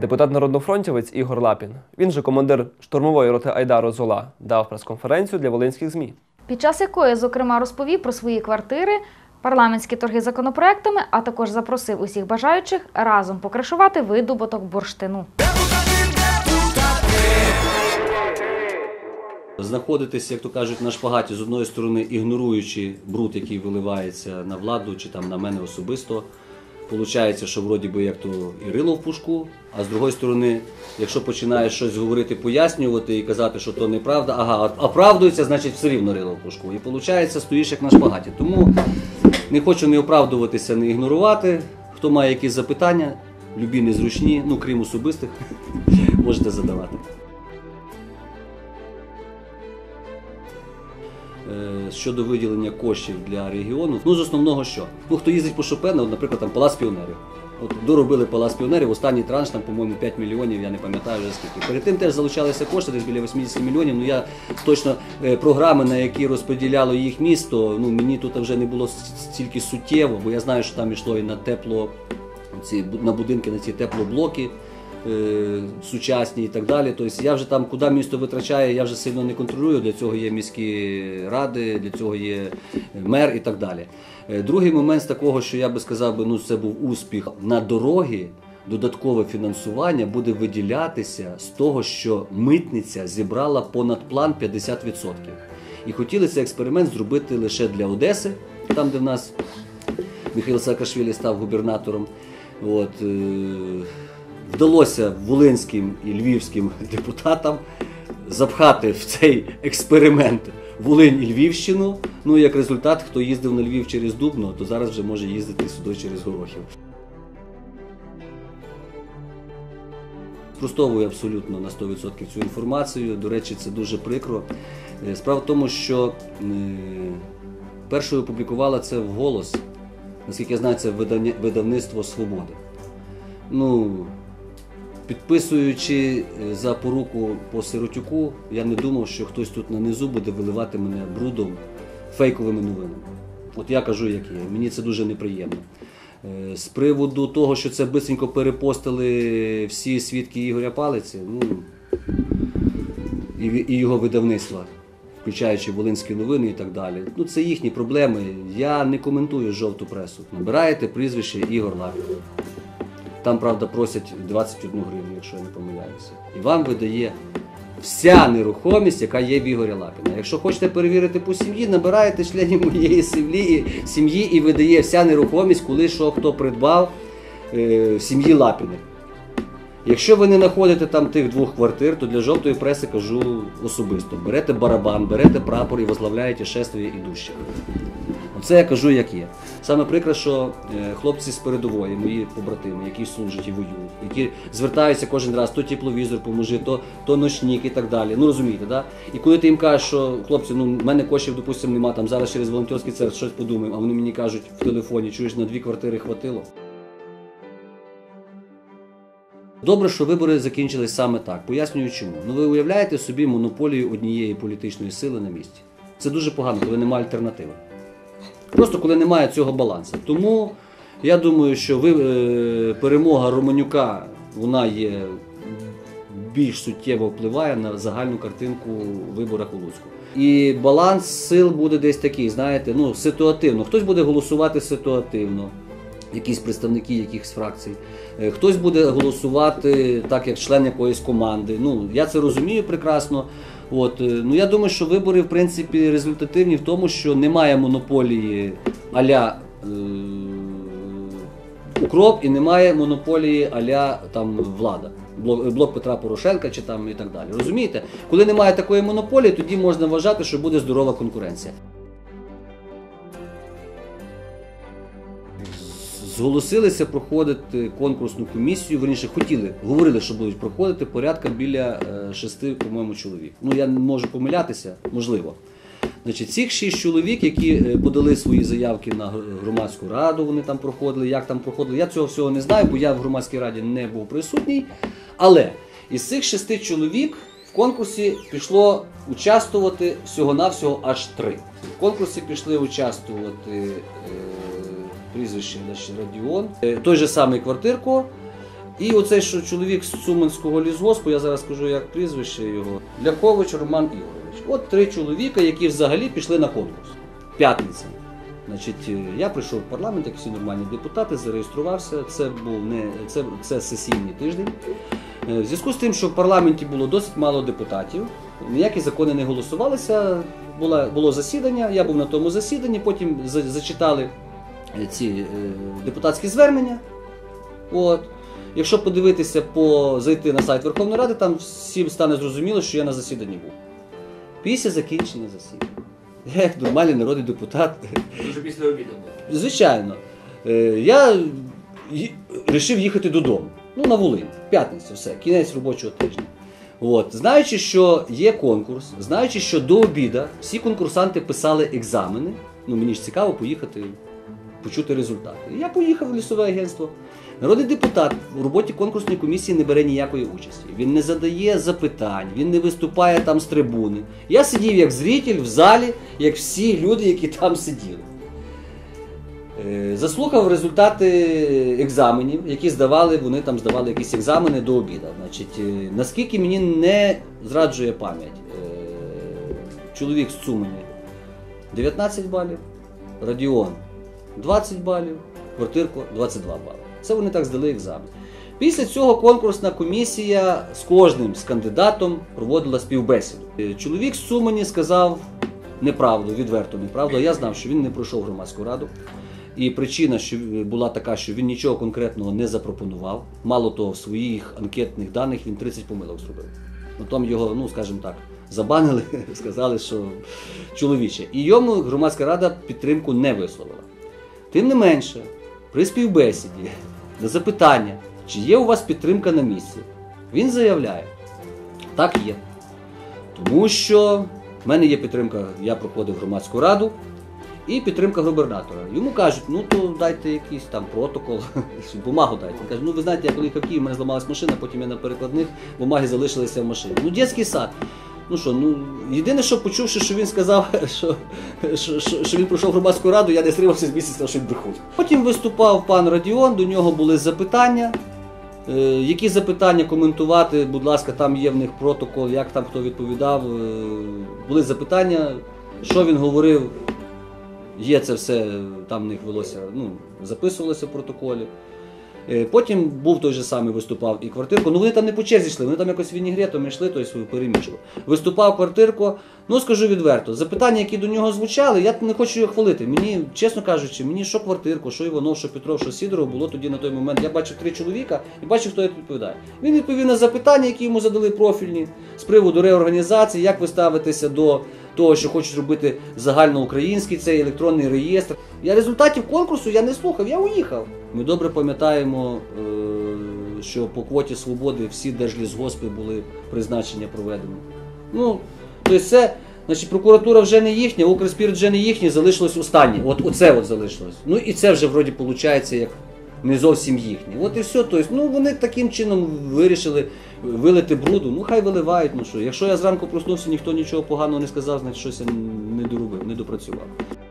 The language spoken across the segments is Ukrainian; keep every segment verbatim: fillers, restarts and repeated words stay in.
Депутат-народнофронтівець Ігор Лапін, він же командир штурмової роти Айдару Зола, дав прес-конференцію для волинських ЗМІ. Під час якої, зокрема, розповів про свої квартири, парламентські торги законопроектами, а також запросив усіх бажаючих разом покрашувати видобуток бурштину. Знаходитися, як то кажуть, на шпагаті, з одної сторони ігноруючи бруд, який виливається на владу чи там на мене особисто. Получається, що вроді би як то і рило в пушку, а з другої сторони, якщо починаєш щось говорити, пояснювати і казати, що то неправда, ага, оправдується, значить все рівно рило в пушку. І виходить, стоїш як на шпагаті. Тому не хочу не оправдуватися, не ігнорувати. Хто має якісь запитання, любі незручні, ну крім особистих, можете задавати. Щодо виділення коштів для регіону, ну з основного що? Ну хто їздить по Шопена, от, наприклад, там Палац піонерів. От доробили Палац піонерів, останній транш, там, по-моєму, п'ять мільйонів, я не пам'ятаю вже скільки. Перед тим теж залучалися кошти, десь біля вісімдесят мільйонів, ну я точно, програми, на які розподіляло їх місто, ну мені тут вже не було стільки суттєво, бо я знаю, що там йшло і на тепло, ці, на будинки, на ці теплоблоки. Сучасні і так далі. Тобто я вже там, куди місто витрачає, я вже сильно не контролюю, для цього є міські ради, для цього є мер і так далі. Другий момент з такого, що я би сказав, ну, це був успіх. На дороги додаткове фінансування буде виділятися з того, що митниця зібрала понад план п'ятдесят відсотків. І хотіли цей експеримент зробити лише для Одеси, там, де в нас Михайло Саакашвілі став губернатором. От, вдалося волинським і львівським депутатам запхати в цей експеримент Волинь і Львівщину. Ну, як результат, хто їздив на Львів через Дубно, то зараз вже може їздити сюди через Горохів. Спростовую абсолютно на сто відсотків цю інформацію. До речі, це дуже прикро. Справа в тому, що першою опублікувала це вголос, наскільки я знаю, це видавництво «Свободи». Ну, підписуючи за поруку по Сиротюку, я не думав, що хтось тут на низу буде виливати мене брудом, фейковими новинами. От я кажу, як є. Мені це дуже неприємно. З приводу того, що це бистренько перепостили всі свідки Ігоря Палиці, ну, і, і його видавництва, включаючи Волинські новини і так далі. Ну, це їхні проблеми. Я не коментую жовту пресу. Набираєте прізвище Ігор Лапін. Там, правда, просять двадцять одну гривню, якщо я не помиляюся. І вам видає вся нерухомість, яка є в Ігоря Лапіна. Якщо хочете перевірити по сім'ї, набираєте членів моєї сім'ї і видає вся нерухомість, коли що хто придбав е, в сім'ї Лапіних. Якщо ви не знаходите там тих двох квартир, то для жовтої преси кажу особисто. Берете барабан, берете прапор і возглавляєте шествие ідущих. Оце я кажу, як є. Саме прикро, що хлопці з передової, мої побратими, які служать і воюють, які звертаються кожен раз, то тепловізор поможи, то, то ночник і так далі. Ну розумієте, да? І коли ти їм кажеш, що хлопці, ну в мене коштів, допустимо, нема, там зараз через волонтерський центр щось подумаємо, а вони мені кажуть в телефоні, чуєш, на дві квартири хватило. Добре, що вибори закінчились саме так. Пояснюю чому. Ну ви уявляєте собі монополію однієї політичної сили на місці. Це дуже погано, коли немає альтернативи. Просто коли немає цього балансу. Тому я думаю, що ви, е, перемога Романюка, вона є, більш суттєво впливає на загальну картинку в виборах у Луцьку. І баланс сил буде десь такий, знаєте, ну, ситуативно. Хтось буде голосувати ситуативно, якісь представники якихось фракцій. Хтось буде голосувати так, як член якоїсь команди. Ну, я це розумію прекрасно. От, ну, я думаю, що вибори, в принципі, результативні в тому, що немає монополії а-ля е, Укроп і немає монополії а-ля там влада. Блок, блок Петра Порошенка чи там і так далі. Розумієте? Коли немає такої монополії, тоді можна вважати, що буде здорова конкуренція. Зголосилися проходити конкурсну комісію, верніше хотіли, говорили, що будуть проходити порядка біля шести, по-моєму, чоловік. Ну, я можу помилятися, можливо. Значить, цих шість чоловік, які подали свої заявки на громадську раду, вони там проходили, як там проходили, я цього всього не знаю, бо я в громадській раді не був присутній. Але із цих шести чоловік в конкурсі пішло участвувати всього-навсього аж три. В конкурсі пішли участвувати прізвище Радіон, той же самий Квартирко І оцей що чоловік з Цуманського лісгоспу, я зараз скажу, як прізвище його, Лякович Роман Ігорович. От три чоловіка, які взагалі пішли на конкурс. П'ятниця. Значить, я прийшов в парламент, як всі нормальні депутати, зареєструвався. Це був не це, це сесійний тиждень. В зв'язку з тим, що в парламенті було досить мало депутатів, ніякі закони не голосувалися, було, було засідання, я був на тому засіданні, потім за, зачитали ці е, депутатські звернення. От. Якщо подивитися, по, зайти на сайт Верховної Ради, там всім стане зрозуміло, що я на засіданні був. Після закінчення засідання. Я як нормальний народний депутат. Дуже після обіду. Звичайно. Я вирішив їхати додому. Ну, на Волинь. П'ятниця, все. Кінець робочого тижня. От. Знаючи, що є конкурс, знаючи, що до обіду всі конкурсанти писали екзамени, ну, мені ж цікаво поїхати, почути результати. І я поїхав в лісове агентство. Народний депутат у роботі конкурсної комісії не бере ніякої участі. Він не задає запитань, він не виступає там з трибуни. Я сидів як зритель в залі, як всі люди, які там сиділи. Заслухав результати екзаменів, які здавали, вони там здавали якісь екзамени до обіду. Значить, наскільки мені не зраджує пам'ять, чоловік з Цумані дев'ятнадцять балів, Радіон двадцять балів, Квартирко двадцять два бали. Це вони так здали екзамен. Після цього конкурсна комісія з кожним з кандидатом проводила співбесіду. Чоловік з Цумані сказав неправду, відверто неправду. Я знав, що він не пройшов громадську раду. І причина що була така, що він нічого конкретного не запропонував. Мало того, в своїх анкетних даних він тридцять помилок зробив. Потім його, ну скажімо так, забанили, сказали, що чоловіче. І йому громадська рада підтримку не висловила. Тим не менше, при співбесіді, на запитання, чи є у вас підтримка на місці, він заявляє, так є. Тому що в мене є підтримка, я проходив громадську раду, і підтримка губернатора. Йому кажуть, ну то дайте якийсь там протокол, бумагу дайте. Він каже, ну ви знаєте, я коли їхав в Київ, в мене зламалась машина, потім я на перекладних, бумаги залишилися в машині. Ну, дитячий сад. Ну що, ну, єдине, що почувши, що він сказав, що, що, що, що він пройшов громадську раду, я не стримався з місяця, що він брехун. Потім виступав пан Радіон, до нього були запитання. Е, які запитання коментувати, будь ласка, там є в них протокол, як там хто відповідав. Е, були запитання, що він говорив, є це все, там в них велося, ну, записувалося в протоколі. Потім був той же самий, виступав і Квартирко. Ну вони там не по черзі йшли, вони там якось вінігретом йшли, тобто перемішували. Виступав Квартирко, ну скажу відверто, запитання, які до нього звучали, я не хочу його хвалити. Мені, чесно кажучи, мені що Квартирко, що Іванов, що Петров, що Сідоров було тоді на той момент. Я бачив три чоловіка і бачив, хто відповідає. Він відповів на запитання, які йому задали профільні, з приводу реорганізації, як ви ставитеся до того, що хочуть робити загальноукраїнський цей електронний реєстр. Я результатів конкурсу я не слухав, я уїхав. Ми добре пам'ятаємо, що по квоті свободи всі держлісгоспи були призначення проведені. Ну, тобто це, значить, прокуратура вже не їхня, Укрспірт вже не їхній, залишилось останнє. От оце от залишилось. Ну і це вже вроді виходить як не зовсім їхнє. От і все. Тобто, ну вони таким чином вирішили вилити бруду. Ну хай виливають, ну що. Якщо я зранку проснувся, ніхто нічого поганого не сказав, значить щось я не доробив, не допрацював.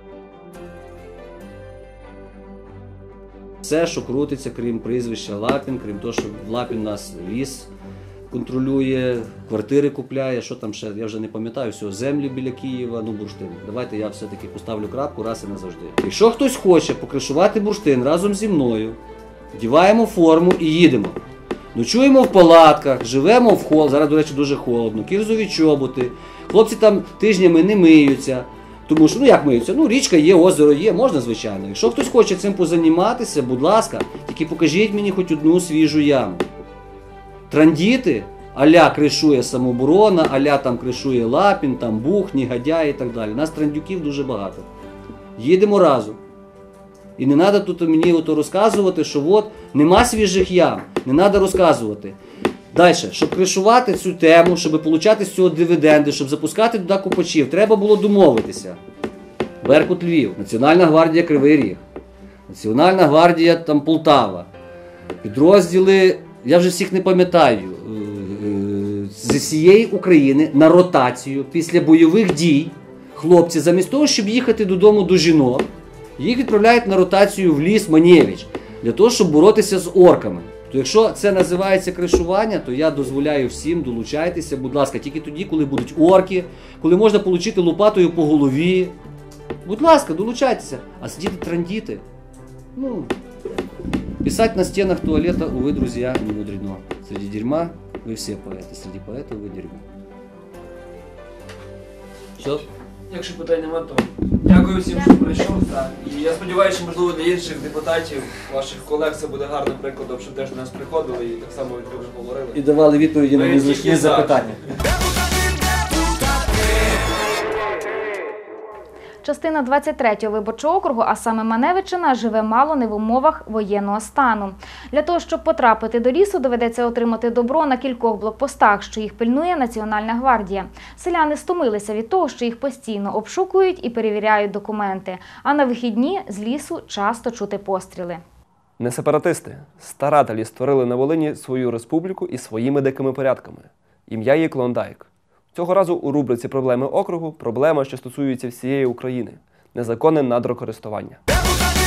Все, що крутиться, крім прізвища Лапін, крім того, що Лапін нас ліс контролює, квартири купляє, що там ще, я вже не пам'ятаю, всього, землі біля Києва, ну бурштин. Давайте я все-таки поставлю крапку раз і назавжди. Якщо хтось хоче покришувати бурштин разом зі мною, вдіваємо форму і їдемо. Ночуємо в палатках, живемо в холод, зараз, до речі, дуже холодно, кірзові чоботи, хлопці там тижнями не миються. Тому що, ну як миються, ну річка є, озеро є, можна звичайно. Якщо хтось хоче цим позаніматися, будь ласка, тільки покажіть мені хоч одну свіжу яму. Трандіти, а-ля кришує самооборона, а-ля там кришує Лапін, там Бух, Негодяй і так далі. Нас трандюків дуже багато. Їдемо разом. І не треба тут мені ото розказувати, що от нема свіжих ям, не треба розказувати. Далі, щоб кришувати цю тему, щоб отримати з цього дивіденди, щоб запускати туди копачів, треба було домовитися. Беркут Львів, Національна гвардія Кривий Ріг, Національна гвардія там Полтава, підрозділи, я вже всіх не пам'ятаю, з всієї України на ротацію після бойових дій хлопці замість того, щоб їхати додому до жінок, їх відправляють на ротацію в ліс Маневич, для того, щоб боротися з орками. То якщо це називається кришування, то я дозволяю всім, долучайтеся, будь ласка, тільки тоді, коли будуть орки, коли можна отримати лопатою по голові. Будь ласка, долучайтеся. А сидіти трандіти, ну, писать на стенах туалета, увы, друзья, не мудрено. Среди дерьма вы все поэты, среди поэтов вы дерьмо. Все? Якщо питань нема, то дякую всім, що прийшов. Так. І я сподіваюся, що, можливо, для інших депутатів, ваших колег, це буде гарним прикладом, що теж до нас приходили і так само відповідно говорили. І давали відповіді на Ми незручні тільки за. запитання. Частина двадцять третього виборчого округу, а саме Маневичина, живе мало не в умовах воєнного стану. Для того, щоб потрапити до лісу, доведеться отримати добро на кількох блокпостах, що їх пильнує Національна гвардія. Селяни стомилися від того, що їх постійно обшукують і перевіряють документи, а на вихідні з лісу часто чути постріли. Не сепаратисти, старателі створили на Волині свою республіку із своїми дикими порядками. Ім'я її Клондайк. Цього разу у рубриці «Проблеми округу» проблема, що стосується всієї України – незаконне надрокористування.